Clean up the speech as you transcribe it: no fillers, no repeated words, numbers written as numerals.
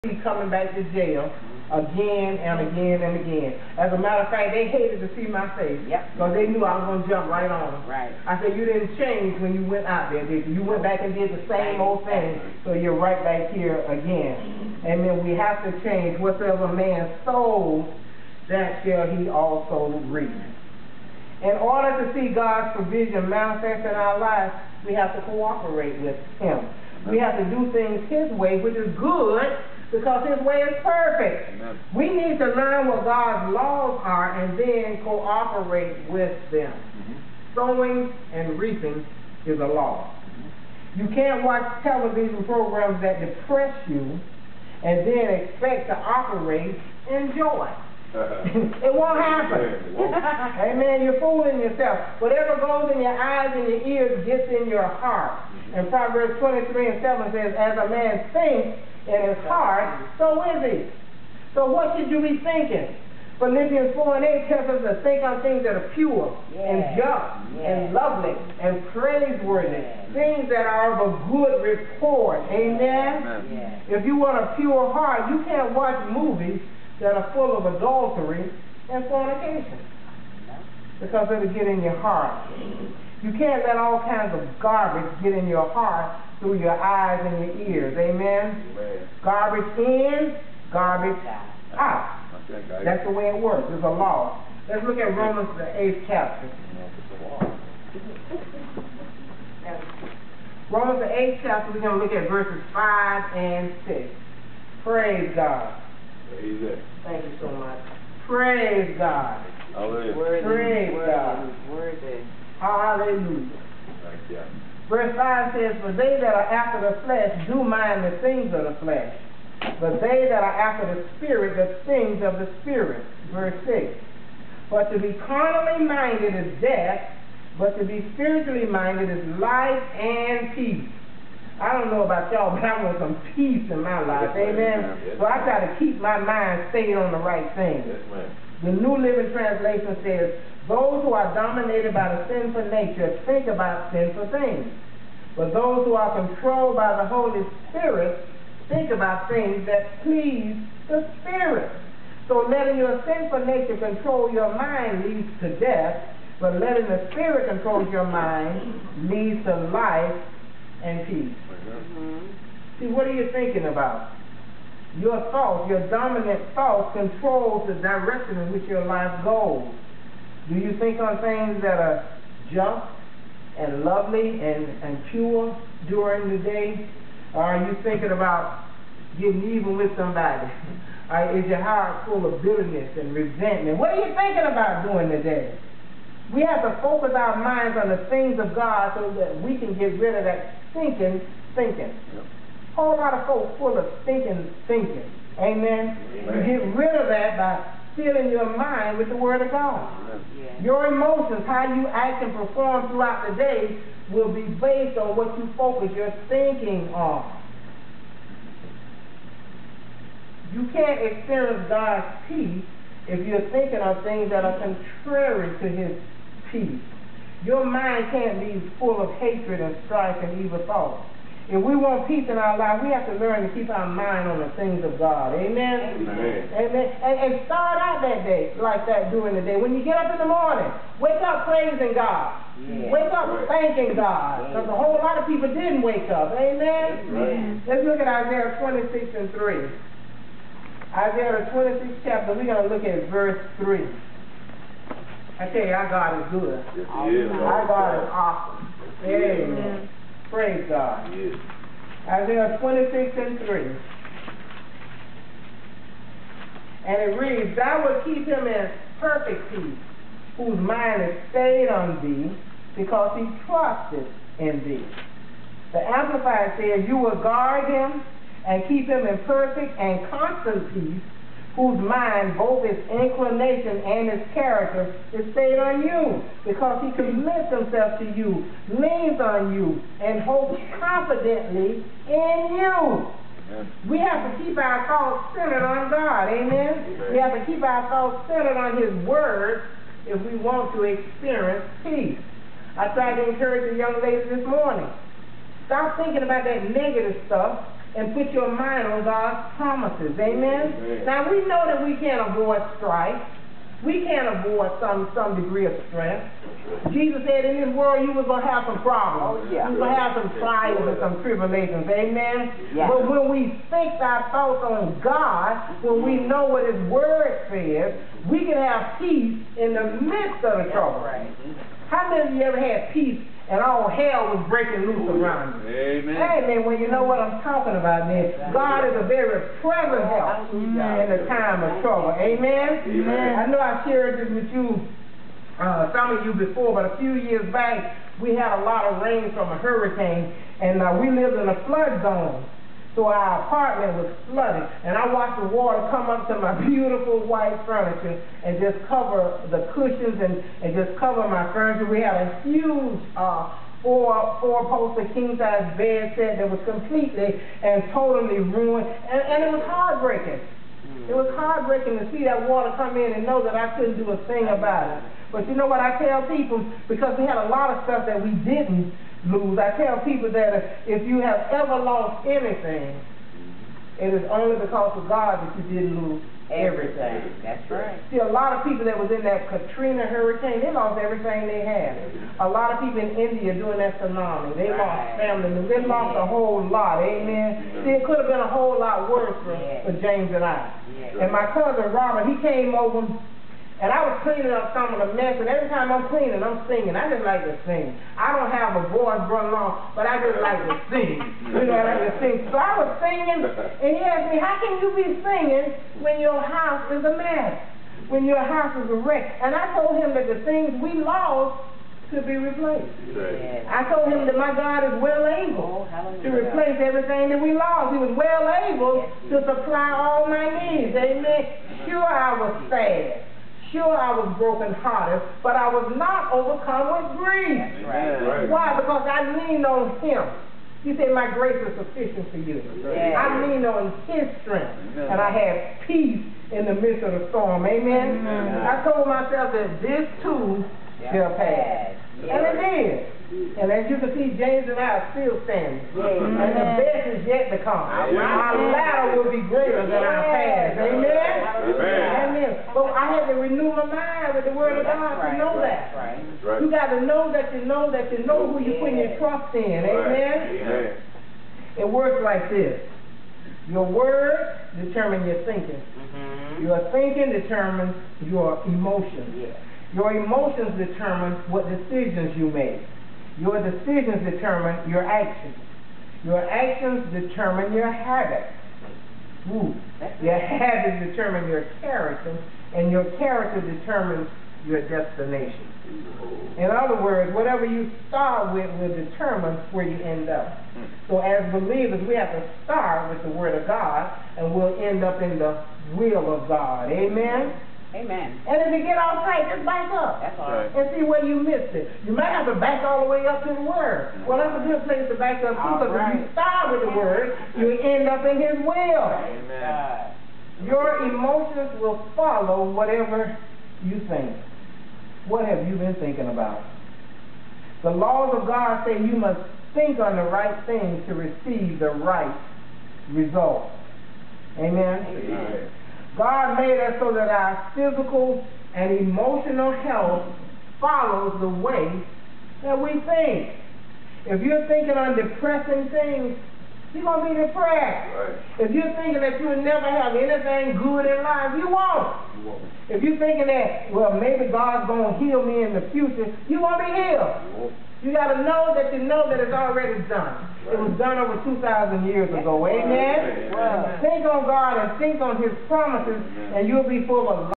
coming back to jail again and again and again. As a matter of fact, they hated to see my face because they knew I was going to jump right on them. Right. I said, you didn't change when you went out there, did you? You went back and did the same old thing, so you're right back here again. Amen. We have to change. Whatsoever man sows, that shall he also reap. In order to see God's provision manifest in our lives, we have to cooperate with Him. We have to do things His way, which is good, because His way is perfect. Amen. We need to learn what God's laws are and then cooperate with them. Sowing and reaping is a law. You can't watch television programs that depress you and then expect to operate in joy. It won't happen. Amen. You're fooling yourself. Whatever goes in your eyes and your ears gets in your heart. And Proverbs 23:7 says, as a man thinks in his heart, so is he. So what should you be thinking? Philippians 4:8 tells us to think on things that are pure and just and lovely and praiseworthy. Things that are of a good report. Amen? If you want a pure heart, you can't watch movies that are full of adultery and fornication, because it'll get in your heart. You can't let all kinds of garbage get in your heart through your eyes and your ears. Amen? Garbage in, garbage out. That's the way it works. It's a law. Let's look at Romans the 8th chapter. Romans the 8th chapter, we're going to look at verses 5 and 6. Praise God. Thank you so much. Praise God. Praise God. Hallelujah. Verse 5 says, for they that are after the flesh do mind the things of the flesh, but they that are after the Spirit, the things of the Spirit. Verse 6. But to be carnally minded is death, but to be spiritually minded is life and peace. I don't know about y'all, but I want some peace in my life. Amen? So I try to keep my mind stayed on the right thing. The New Living Translation says, those who are dominated by the sinful nature think about sinful things. But those who are controlled by the Holy Spirit think about things that please the Spirit. So letting your sinful nature control your mind leads to death, but letting the Spirit control your mind leads to life and peace. See, what are you thinking about? Your thoughts, your dominant thoughts control the direction in which your life goes. Do you think on things that are just and lovely and pure during the day? Or are you thinking about getting even with somebody? Is your heart full of bitterness and resentment? What are you thinking about during the day? We have to focus our minds on the things of God so that we can get rid of that stinking thinking. A whole lot of folks full of stinking thinking. Amen? You get rid of that by filling your mind with the Word of God. Your emotions, how you act and perform throughout the day, will be based on what you focus your thinking on. You can't experience God's peace if you're thinking of things that are contrary to His peace. Your mind can't be full of hatred and strife and evil thoughts. If we want peace in our life, we have to learn to keep our mind on the things of God. Amen? Amen. And start out that day like that during the day. When you get up in the morning, wake up praising God. Wake up thanking God. Because a whole lot of people didn't wake up. Amen? Let's look at Isaiah 26 and 3. Isaiah the 26th chapter, we're going to look at verse 3. I tell you, our God is good. Our God is awesome. Amen. Praise God. Isaiah 26 and 3. And it reads, thou wilt keep him in perfect peace, whose mind is stayed on thee, because he trusteth in thee. The Amplified says, you will guard him and keep him in perfect and constant peace, whose mind, both his inclination and his character, is stayed on you, because he commits himself to you, leans on you, and hopes confidently in you. We have to keep our thoughts centered on God. Amen? We have to keep our thoughts centered on His Word if we want to experience peace. I tried to encourage the young ladies this morning. Stop thinking about that negative stuff and put your mind on God's promises. Amen? Now, we know that we can't avoid strife. We can't avoid some degree of stress. Jesus said in this world you were going to have some problems. You were going to have some trials and some tribulations. Amen? But when we fix our thoughts on God, when we know what His Word says, we can have peace in the midst of the trouble. How many of you ever had peace and all hell was breaking loose around you? Amen. Amen. Well, you know what I'm talking about then. God is a very present help in the time of trouble. Amen? I know I shared this with you, some of you before, but a few years back, we had a lot of rain from a hurricane, and we lived in a flood zone. So our apartment was flooded, and I watched the water come up to my beautiful white furniture and just cover the cushions and just cover my furniture. We had a huge four-poster king-size bed set that was completely and totally ruined, and it was heartbreaking. It was heartbreaking to see that water come in and know that I couldn't do a thing about it. But you know what I tell people? Because we had a lot of stuff that we didn't lose. I tell people that if you have ever lost anything, it is only because of God that you didn't lose everything. That's right. See, a lot of people that was in that Katrina hurricane, they lost everything they had. A lot of people in India during that tsunami, they lost family members. They lost a whole lot. Amen. See, it could have been a whole lot worse for James and I. And my cousin Robert, he came over, and I was cleaning up some of the mess, and every time I'm cleaning, I'm singing. I just like to sing. I don't have a voice run long, but I just like to sing. You know, I like to sing. So I was singing, and he asked me, how can you be singing when your house is a mess, when your house is a wreck? And I told him that the things we lost could be replaced. I told him that my God is well able to replace everything that we lost. He was well able to supply all my needs. Amen. Sure, I was sad. Sure, I was brokenhearted, but I was not overcome with grief. Why? Because I leaned on Him. He said, my grace is sufficient for you. I leaned on His strength, and I had peace in the midst of the storm. Amen? I told myself that this too shall pass. And it did. And as you can see, James and I are still standing. And the best is yet to come. Our latter will be greater than our past. Amen? Amen. But I had to renew my mind with the Word of God to know that. You got to know that you know that you know who you're putting your trust in. Amen? It works like this. Your words determine your thinking. Your thinking determines your emotions. Your emotions determine what decisions you make. Your decisions determine your actions. Your actions determine your habits. Your habits determine your character, and your character determines your destination. In other words, whatever you start with will determine where you end up. So as believers, we have to start with the Word of God, and we'll end up in the will of God. Amen? Amen. And if you get off track, just back up. That's all right. And see where you missed it. You might have to back all the way up to the Word. Well, that's a good place to back up too, because if you start with the Word, you end up in His will. Amen. Your emotions will follow whatever you think. What have you been thinking about? The laws of God say you must think on the right things to receive the right result. Amen? Amen. God made us so that our physical and emotional health follows the way that we think. If you're thinking on depressing things, you're going to be depressed. If you're thinking that you'll never have anything good in life, you won't. If you're thinking that, well, maybe God's going to heal me in the future, you won't be healed. You got to know that it's already done. It was done over 2,000 years ago. Amen? Think on God and think on His promises, and you'll be full of life.